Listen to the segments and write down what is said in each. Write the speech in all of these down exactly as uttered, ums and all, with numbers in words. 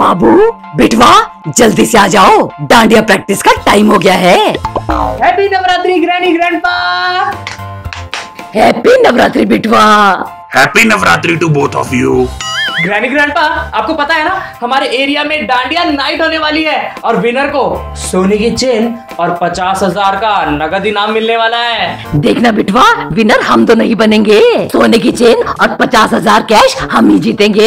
बाबू बिटवा जल्दी से आ जाओ, डांडिया प्रैक्टिस का टाइम हो गया है। Happy Navratri granny grandpa. Happy Navratri बिटवा। Happy Navratri to both of you. Granny grandpa, आपको पता है ना हमारे एरिया में डांडिया नाइट होने वाली है और विनर को सोने की चेन और पचास हजार का नगद इनाम मिलने वाला है। देखना बिटवा, विनर हम तो नहीं बनेंगे, सोने की चेन और पचास हजार कैश हम ही जीतेंगे।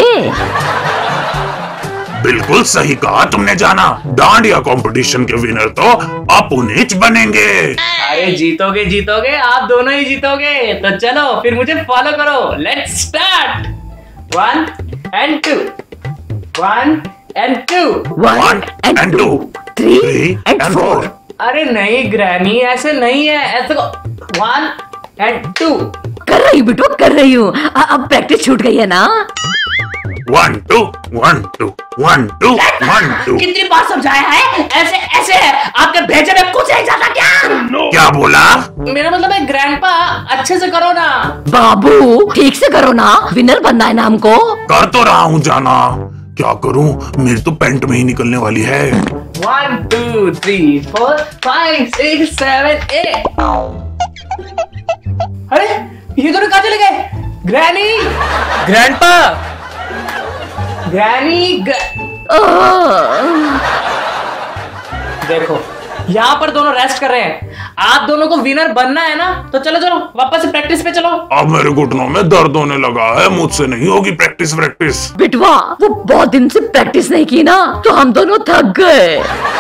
बिल्कुल सही कहा तुमने जाना, डांडिया कंपटीशन के विनर तो अपुनीच बनेंगे। अरे जीतोगे जीतोगे, आप दोनों ही जीतोगे। तो चलो फिर मुझे फॉलो करो, let's start. One and two, one and two, one and two, three and four. अरे नहीं ग्रैनी, ऐसे नहीं है, ऐसे वन एंड टू। कर रही हूँ बिटवा, कर रही हूँ। अब प्रैक्टिस छूट गई है ना। One two one two one two one two. कितनी बार समझाया है, ऐसे ऐसे है, आपके भेजे में कुछ नहीं जाता क्या? no. क्या बोला? मेरा मतलब है ग्रैंडपा, अच्छे से करो ना। बाबू ठीक से करो ना, विनर बनना है ना हमको। कर तो रहा हूँ जाना, क्या करूँ, मेरी तो पैंट में ही निकलने वाली है। One two three four five six seven eight. अरे ये दोनों कहाँ चले गए? ग्रैनी, ग्रैंडपा, ग्रैनी ग्र... देखो यहाँ पर दोनों रेस्ट कर रहे हैं, आप दोनों को विनर बनना है ना, तो चलो चलो वापस से प्रैक्टिस पे चलो। अब मेरे घुटनों में दर्द होने लगा है, मुझसे नहीं होगी प्रैक्टिस प्रैक्टिस। बिटवा वो बहुत दिन से प्रैक्टिस नहीं की ना, तो हम दोनों थक गए।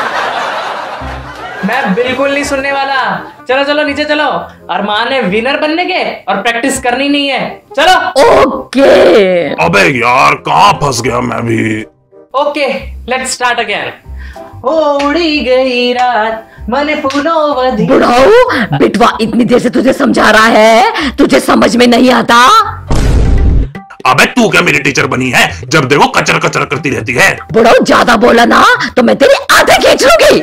मैं बिल्कुल नहीं सुनने वाला, चलो चलो नीचे चलो। अरमान है विनर बनने के और प्रैक्टिस करनी नहीं है, चलो। ओके। अबे यार कहाँ फंस गया मैं भी। Okay let's start again. उड़ी गई रात मन फूलों वधी। बुढ़ाऊ बिटवा इतनी देर से तुझे समझा रहा है, तुझे समझ में नहीं आता। अबे तू क्या मेरी टीचर बनी है, जब देखो कचर कचर करती रहती है। बुढ़ाऊ ज्यादा बोला ना तो मैं तेरी आंखें खींच लूंगी।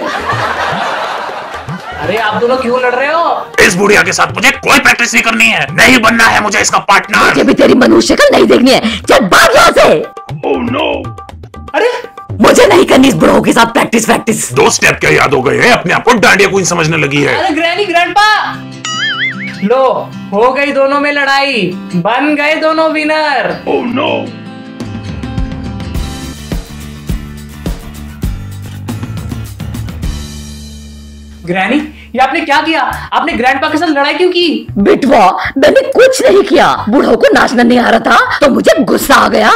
अरे आप दोनों क्यों लड़ रहे हो? इस बुढ़िया के साथ मुझे कोई प्रैक्टिस नहीं करनी है, नहीं बनना है मुझे इसका पार्टनर। मुझे भी तेरी मनुष्य शक्ल नहीं देखनी है, चल भाग यहाँ से। Oh no. अरे मुझे नहीं करनी इस बुढ़ाऊ के साथ प्रैक्टिस प्रैक्टिस। दो स्टेप क्या याद हो गए हैं, अपने आप को डांडिया क्वीन समझने लगी है। अरे ग्रैनी ग्रैंडपा, लो हो गई दोनों में लड़ाई, बन गए दोनों विनर। Oh no. ग्रैनी ये आपने क्या किया? आपने ग्रैंडपा के साथ लड़ाई क्यों की? बिटवा मैंने कुछ नहीं किया, बुढ़ाऊ को नाचना नहीं आ रहा था तो मुझे गुस्सा आ गया।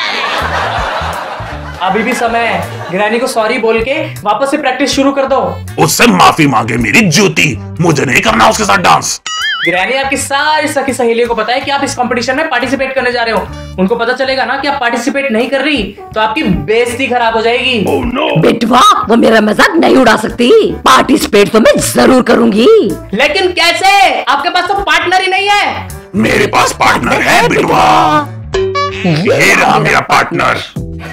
अभी भी समय है, ग्रैनी को सॉरी बोल के वापस से प्रैक्टिस शुरू कर दो। उससे माफी मांगे मेरी जूती, मुझे नहीं करना उसके साथ डांस। ग्रैनी आपकी सारी सखी सहेलियों को पता है कि आप इस कंपटीशन में पार्टिसिपेट करने जा रहे हो, उनको पता चलेगा ना कि आप पार्टिसिपेट नहीं कर रही तो आपकी बेइज्जती खराब हो जाएगी। oh, no. बिटवा वो मेरा मजाक नहीं उड़ा सकती, पार्टिसिपेट तो मैं जरूर करूंगी। लेकिन कैसे? आपके पास तो पार्टनर ही नहीं है। मेरे पास पार्टनर है बिटवा, ये रहा मेरा पार्टनर।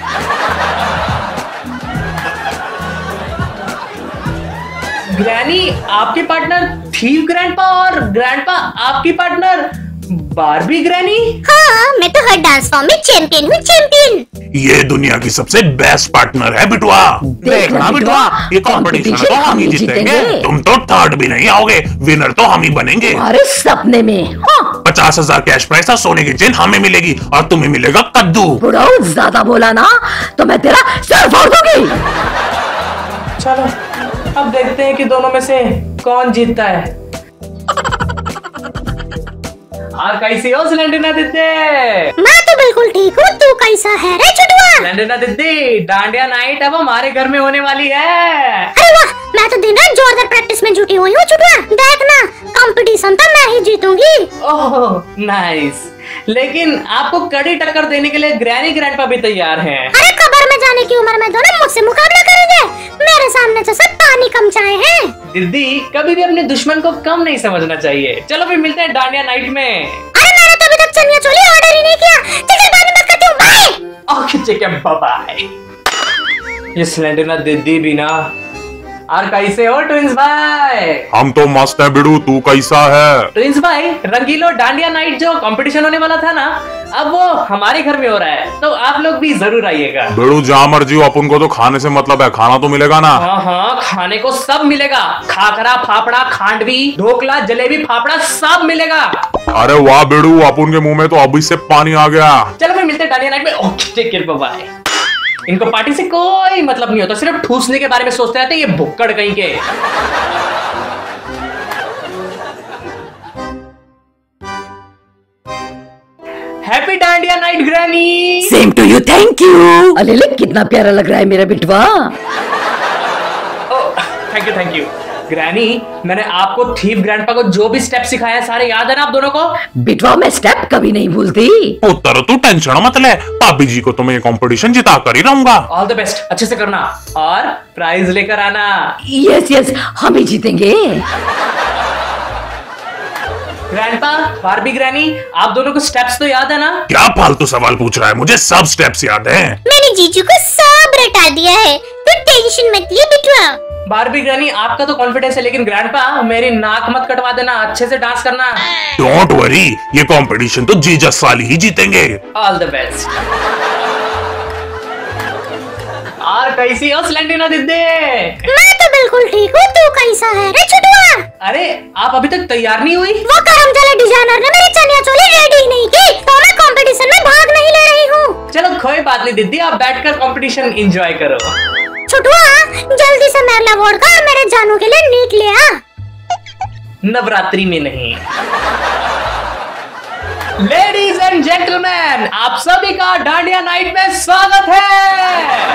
ग्रैनी आपके पार्टनर थीव ग्रैंडपा और ग्रैंडपा आपकी पार्टनर बारबी ग्रैनी। हाँ मैं तो हर डांस फॉर्म में चैंपियन हूँ, चैंपियन। ये दुनिया की सबसे बेस्ट पार्टनर है बिटवा। देखना बिटवा ये कंपटीशन तो हम ही जीतेंगे, तुम तो थर्ड भी नहीं आओगे, विनर तो हम ही बनेंगे। अरे सपने में। हाँ। पचास हजार कैश प्राइस और सोने की चेन हमें मिलेगी और तुम्हें मिलेगा कद्दू। बुढ़ाऊ ज्यादा बोला ना तो मैं तेरा सर फोड़ दूंगी। चलो अब देखते हैं कि दोनों में से कौन जीतता है। और कैसी हो सिलेंडरना दीदी? मैं तो बिल्कुल ठीक हूँ, तू कैसा है रे छुटुआ? सिलेंडरना दीदी डांडिया नाइट अब हमारे घर में होने वाली है। अरे वाह, मैं तो दिन रात जोरदार प्रैक्टिस में जुटी हुई हूँ छुटुआ। देखना कंपटीशन तो मैं ही जीतूंगी। ओह नाइस, लेकिन आपको कड़ी टक्कर देने के लिए ग्रैनी ग्रैंडपा भी तैयार हैं। अरे कब्र में जाने की उम्र में दोनों मुझसे मुकाबला करेंगे, मेरे सामने तो सब पानी कम चाहे हैं। दीदी कभी भी अपने दुश्मन को कम नहीं समझना चाहिए। चलो फिर मिलते हैं डांडिया नाइट में। अरे मैंने तो अभी तक चनिया चोली ऑर्डर ही नहीं किया, चल बाद में बात करती हूँ, बाय। ओके ठीक है, बाय बाय। ये सिलेंडर ना दीदी भी ना और कैसे हो ट्विंस भाई? हम तो मस्त है बिड़ू, तू कैसा है? ट्विंस भाई, रंगीलो डांडिया नाइट जो कंपटीशन होने वाला था ना, अब वो हमारे घर में हो रहा है, तो आप लोग भी जरूर आइएगा। बिड़ू जहाँ मर्जी हो, अपन को तो खाने से मतलब है, खाना तो मिलेगा ना? हाँ हाँ, खाने को सब मिलेगा, खाकरा, फाफड़ा, खांडवी, ढोकला, जलेबी, फाफड़ा सब मिलेगा। अरे वाह बिड़ू, अपन के मुंह में तो अभी से पानी आ गया। चलो फिर मिलते हैं डांडिया नाइट में। Okay, take care, bye bye. इनको पार्टी से कोई मतलब नहीं होता, सिर्फ ठूसने के बारे में सोचते रहते हैं ये भुक्कड़ कहीं के। Happy dandiya night granny. Same to you, thank you. अरे ले, कितना प्यारा लग रहा है मेरा बिटवा। Thank you thank you granny, मैंने आपको थीफ ग्रैंडपा को जो भी स्टेप सिखाया सारे याद है ना आप दोनों को? बिटवा मैं स्टेप कभी नहीं भूलती। पुत्र तू टेंशन मत ले, भाभी जी को तो मैं ये कंपटीशन जिता कर ही रहूंगा। ऑल द बेस्ट, अच्छे से करना और प्राइज लेकर आना। यस यस, हम ही जीतेंगे। ग्रैंडपा, बारबी ग्रैनी, आप दोनों को स्टेप्स तो याद है ना? क्या फालतू सवाल पूछ रहा है, मुझे सब स्टेप्स याद हैं। मैंने जीजू को सब रटा दिया है, तो टेंशन मत लिए बिटवा। बारबी ग्रैनी, आपका तो कॉन्फिडेंस है, लेकिन ग्रैंडपा मेरी नाक मत कटवा देना, अच्छे से डांस करना। डोंट वरी, ये कंपटीशन तो जीजा साली ही जीतेंगे। All the best. और कैसी हो स्लेंटिना दीदी? मैं तो बिल्कुल ठीक हूँ, तू कैसा है रे छुटुआ? अरे आप अभी तक तैयार नहीं हुई? वो करमचाला डिजाइनर ने मेरी चनिया चोली रेडी नहीं की, तो मैं कंपटीशन में भाग नहीं ले रही हूँ। चलो कोई बात नहीं दीदी, आप बैठकर कंपटीशन एंजॉय करो। छुटुआ, जल्दी से मेरे लिए वोडका और मेरे जानू के लिए नीट ले आ। नवरात्रि में नहीं। लेडीज एंड जेंटलमैन, आप सभी का डांडिया नाइट में स्वागत है।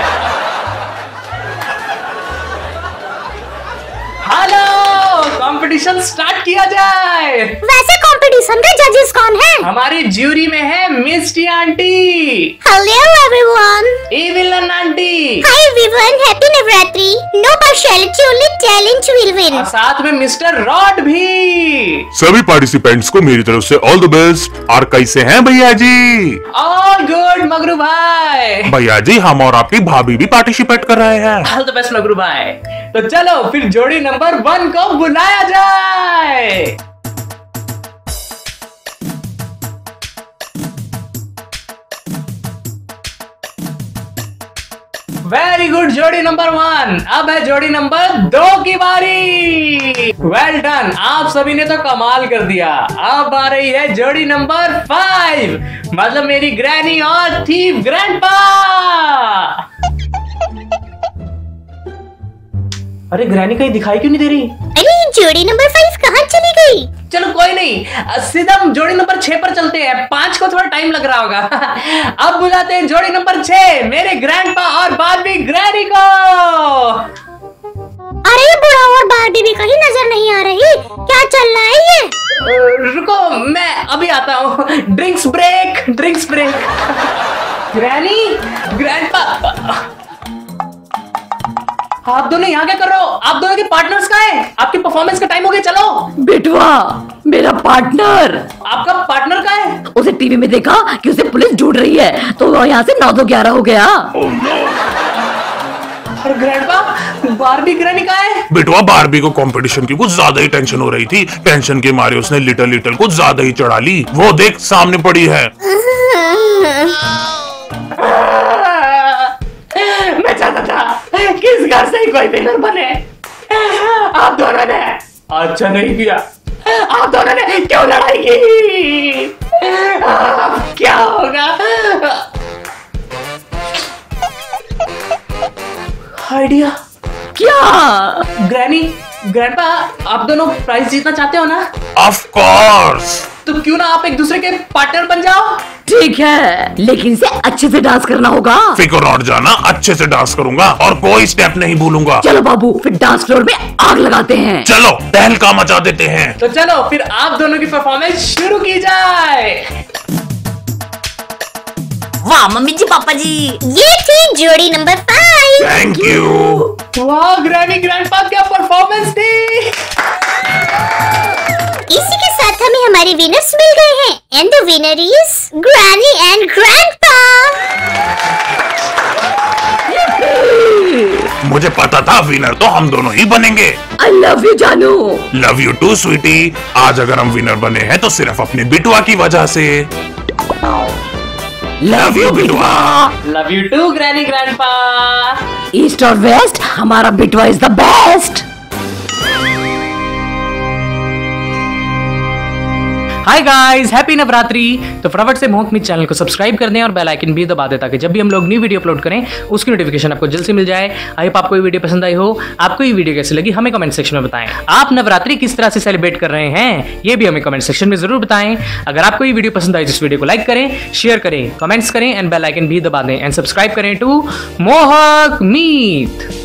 हेलो, कंपटीशन स्टार्ट किया जाए। वैसे कंपटीशन के जजेस कौन है? हमारी ज्यूरी में है Misty aunty. Hello everyone. Evelyn aunty. Hi everyone, happy Navratri. No partiality, only talent will win. और साथ में मिस्टर रॉड भी। सभी पार्टिसिपेंट्स को मेरी तरफ से ऑल द बेस्ट। और कैसे हैं भैया जी? ऑल गुड मगरू भाई। भैया जी, हम और आपकी भाभी भी पार्टिसिपेट कर रहे हैं। ऑल द बेस्ट मगरू भाई। तो चलो फिर जोड़ी नंबर वन को बुलाया जाए। वेरी गुड, जोड़ी नंबर वन। अब है जोड़ी नंबर दो की बारी। वेल डन, आप सभी ने तो कमाल कर दिया। अब आ रही है जोड़ी नंबर फाइव, मतलब मेरी ग्रैनी और थीफ ग्रैंडपा। अरे ग्रैनी कहीं दिखाई क्यों नहीं दे रही? अरे जोड़ी नंबर फाइव कहाँ चली गई? चलो कोई नहीं, सीधा हम जोड़ी नंबर छह पर चलते हैं, पांच को थोड़ा टाइम लग रहा होगा। अब बुलाते हैं जोड़ी नंबर छह, मेरे ग्रैंडपा और बारबी ग्रैनी को। अरे बुढ़ा और बारबी भी कहीं नजर नहीं आ रही, क्या चल रहा है ये? रुको, मैं अभी आता हूँ। Drinks break, drinks break. Granny, grandpa, आप दोनों यहाँ क्या कर रहे हो? आप दोनों के पार्टनर्स कहाँ हैं? आपकी परफॉर्मेंस का टाइम हो गया, चलो। बिटवा, मेरा पार्टनर। आपका पार्टनर कहाँ है? उसे टीवी में देखा कि उसे पुलिस ढूंढ रही है, तो वो यहाँ से नौ दो ग्यारह हो गया। और ग्रैंडपा, बारबी ग्रैनी कहाँ है? बेटवा, बारबी को कंपटीशन की कुछ ज्यादा ही टेंशन हो रही थी, टेंशन के मारे उसने लिटल लिटल कुछ ज्यादा ही चढ़ा ली। वो देख सामने पड़ी है। मैं चाहता था कि इस घर से ही कोई विनर बने, आप दोनों ने अच्छा नहीं किया। आप दोनों ने क्यों लड़ाई की? अब क्या होगा? आइडिया क्या? ग्रैनी, ग्रैंडपा, आप दोनों प्राइज जीतना चाहते हो ना? Of course. तो क्यों ना आप एक दूसरे के पार्टनर बन जाओ? ठीक है, लेकिन इसे अच्छे से डांस करना होगा। फिक्र और जाना, अच्छे से डांस करूंगा और कोई स्टेप नहीं भूलूंगा। चलो बाबू, फिर डांस फ्लोर में आग लगाते हैं। चलो तहलका मचा देते हैं। तो चलो फिर आप दोनों की परफॉर्मेंस शुरू की जाए। वाह मम्मी जी, पापा जी। ये थी जोड़ी नंबर फाइव। Thank you. वाह ग्रैनी, ग्रैंडपा, क्या परफॉर्मेंस थी। इसी के साथ हमें हमारे विनर्स मिल गए हैं, and the winner is granny and grandpa. मुझे पता था विनर तो हम दोनों ही बनेंगे। आई लव यू जानू। Love you too sweetie. आज अगर हम विनर बने हैं तो सिर्फ अपनी बिटुआ की वजह से। लव यू बिटवा। Love you too granny grandpa. East और वेस्ट हमारा बिटवा is the best. Hi guys, happy Navratri. तो फटाफट से मोहक मित चैनल को सब्सक्राइब कर दें और बेल आइकन भी दबा दें ताकि जब भी हम लोग न्यू वीडियो अपलोड करें उसकी नोटिफिकेशन आपको जल्द से मिल जाए। आई होप आपको ये वीडियो पसंद आई हो। आपको ये वीडियो कैसी लगी हमें कमेंट सेक्शन में बताएं। आप नवरात्रि किस तरह से सेलिब्रेट कर रहे हैं ये भी हमें कमेंट सेक्शन में जरूर बताएं। अगर आपको ये वीडियो पसंद आई तो इस वीडियो को लाइक करें, शेयर करें, कमेंट्स करें एंड बेल आइकन भी दबा दें एंड सब्सक्राइब करें टू मोहक मीत।